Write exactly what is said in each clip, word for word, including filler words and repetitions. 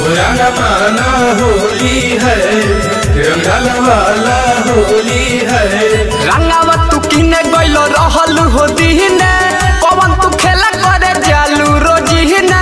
पुराना माना होली है, रंगल वाला होली है। रंगावा तू किने गइल रहल हो दीने, पवन तू खेला करे जालू रोजीने।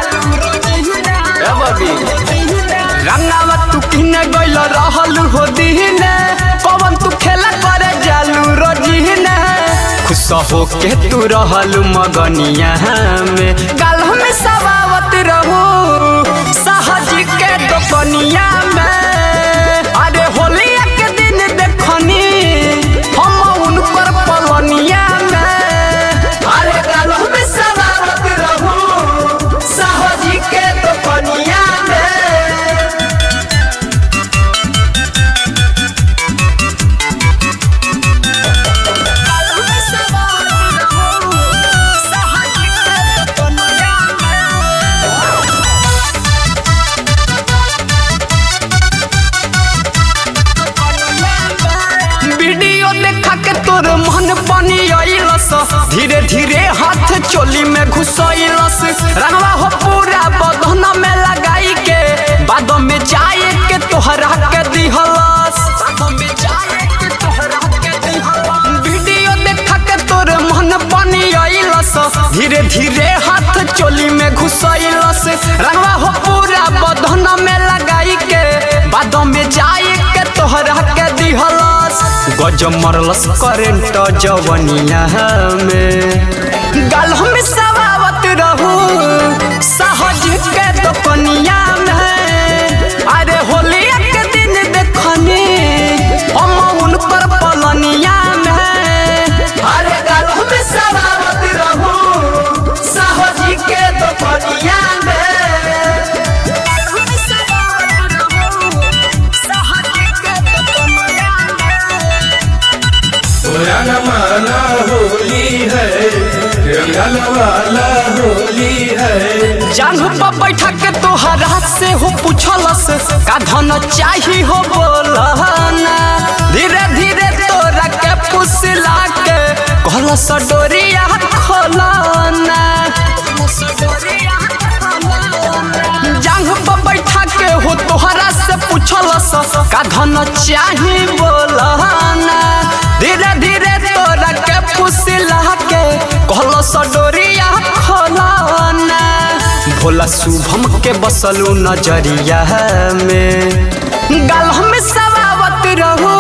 रंगावा तू किने गइल रहल हो दीने, पवन तू खेला करे जालू रोजीने। खुश हो के तू रहल मगनिया में, गाल में सवावत रहू सहजी के दोपनिया में। अरे होलिया के दिन देखनी हम उनकर पलनिया में। अरे गाल में सवावत रहू सहजी के दोपनिया में। मन पानी आइलस धीरे धीरे हाथ चोली में घुसैलस। रंगवा हो पूरा बदन में लगाई के, बाद में जाए के तोहरा के दिहलस। वीडियो देखा के तोर मन पानी आइलस धीरे धीरे हाथ चोली में घुसैलस। रंगवा हो पूरा बदन में लगाई के, बाद में जाए के तोहरा के दिहलस। गज मरलस करेंट जवनिया में, गाल में सवावत रहू सहज के दोपनिया में। अरे होलिया के दिन देखनी हम उनकर पलनिया में। अरे गाल में सवावत रहू सहज के दोपनिया में। पुराना माना होली है, रंगल वाला होली है। जांघ पर बैठा के तोहरा से हो पूछलस, का धन चाही हो बोलना। धीरे धीरे तोरा के पुसला के कहलस डोरिया खोलना। जांघ पर बैठा के हो तोहरा से पूछलस, का धन चाही बोलना। धीरे धीरे तोरा के पुसला के कहलस डोरिया खोलना। भोला शुभम के बसलू नजरिया में, गाल में सवावत रहू